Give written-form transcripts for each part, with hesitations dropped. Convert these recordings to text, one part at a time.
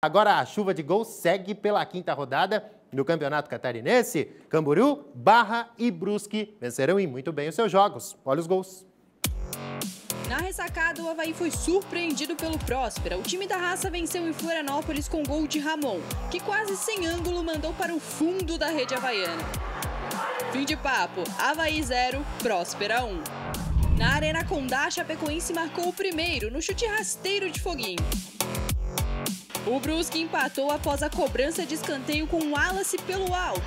Agora a chuva de gols segue pela quinta rodada no Campeonato Catarinense. Camboriú, Barra e Brusque vencerão e muito bem os seus jogos. Olha os gols. Na ressacada, o Avaí foi surpreendido pelo Próspera. O time da raça venceu em Florianópolis com gol de Ramon, que quase sem ângulo mandou para o fundo da rede havaiana. Fim de papo, Avaí 0, Próspera 1. Na Arena Condá, Chapecoense marcou o primeiro, no chute rasteiro de Foguinho. O Brusque empatou após a cobrança de escanteio com o Wallace pelo alto.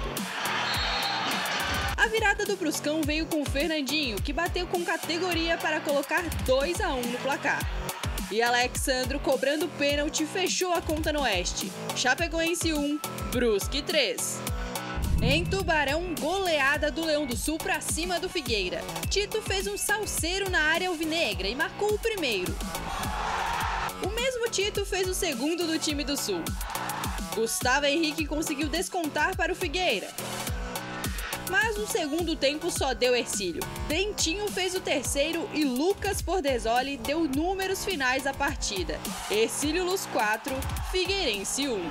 A virada do Bruscão veio com o Fernandinho, que bateu com categoria para colocar 2-1 no placar. E Alexandro, cobrando pênalti, fechou a conta no Oeste. Chapecoense 1, Brusque 3. Em Tubarão, goleada do Leão do Sul para cima do Figueira. Tito fez um salseiro na área alvinegra e marcou o primeiro. O mesmo Tito fez o segundo do time do Sul. Gustavo Henrique conseguiu descontar para o Figueira. Mas no segundo tempo só deu Hercílio. Dentinho fez o terceiro e Lucas Pordesoli deu números finais à partida. Hercílio Luz 4, Figueirense 1.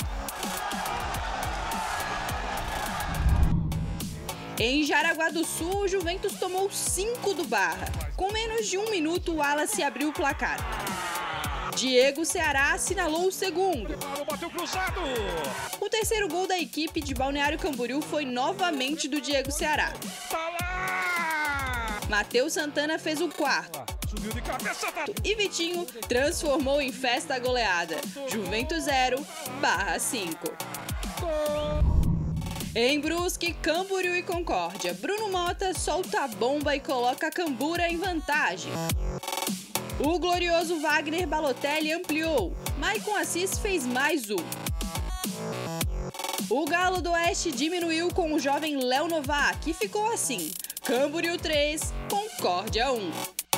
Em Jaraguá do Sul, o Juventus tomou 5 do Barra. Com menos de 1 minuto, o Wallace abriu o placar. Diego Ceará assinalou o segundo. O terceiro gol da equipe de Balneário Camboriú foi novamente do Diego Ceará. Matheus Santana fez o quarto. E Vitinho transformou em festa a goleada. Juventus 0, Barra 5. Em Brusque, Camboriú e Concórdia, Bruno Mota solta a bomba e coloca a Cambura em vantagem. O glorioso Wagner Balotelli ampliou. Maicon Assis fez mais um. O Galo do Oeste diminuiu com o jovem Léo Novak, que ficou assim: Camboriú 3, Concórdia 1.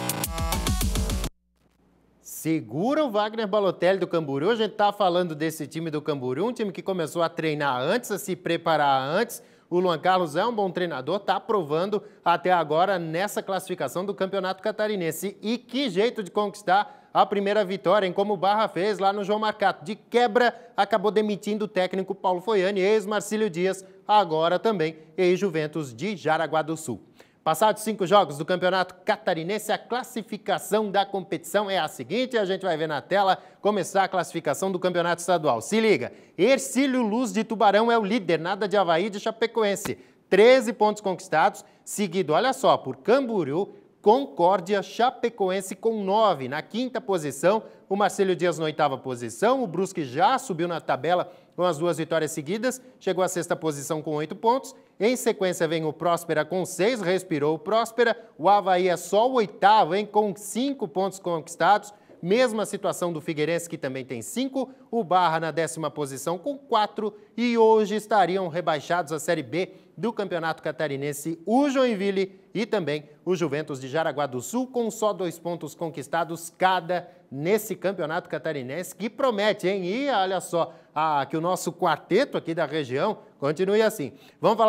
Segura o Wagner Balotelli do Camboriú. A gente está falando desse time do Camboriú, um time que começou a treinar antes, a se preparar antes. O Luan Carlos é um bom treinador, está provando até agora nessa classificação do Campeonato Catarinense. E que jeito de conquistar a primeira vitória, hein? Como o Barra fez lá no João Marcato. De quebra, acabou demitindo o técnico Paulo Foiani, ex-Marcílio Dias, agora também ex-Juventus de Jaraguá do Sul. Passados 5 jogos do Campeonato Catarinense, a classificação da competição é a seguinte, a gente vai ver na tela começar a classificação do Campeonato Estadual. Se liga, Hercílio Luz de Tubarão é o líder, nada de Avaí de Chapecoense. 13 pontos conquistados, seguido, olha só, por Camboriú, Concórdia, Chapecoense com 9. Na quinta posição, o Marcílio Dias na 8ª posição, o Brusque já subiu na tabela com as 2 vitórias seguidas, chegou à 6ª posição com 8 pontos. Em sequência vem o Próspera com 6, respirou o Próspera. O Avaí é só o 8º, hein, com 5 pontos conquistados. Mesma situação do Figueirense, que também tem 5. O Barra na 10ª posição com 4. E hoje estariam rebaixados à Série B do Campeonato Catarinense o Joinville e também o Juventus de Jaraguá do Sul, com só 2 pontos conquistados cada nesse Campeonato Catarinense, que promete, hein? E olha só, que o nosso quarteto aqui da região continue assim. Vamos falar